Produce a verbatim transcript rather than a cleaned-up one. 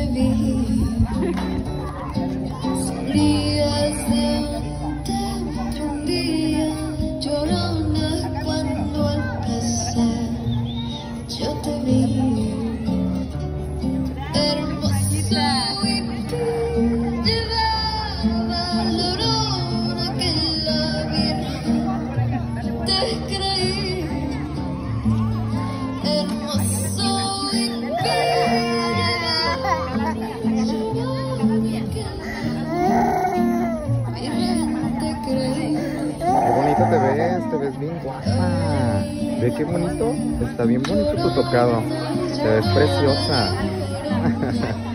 vi. Sonrías de un tiempo, un día, llorona cuando al pasar yo te vi. Hermoso y tú llevaba la aurora que la Virgen te creí. Hermoso y tú llevaba la aurora que la Virgen te creí. Qué bonita te ves, te ves bien guapa. Ve qué bonito, está bien bonito tu tocado. Te ves preciosa.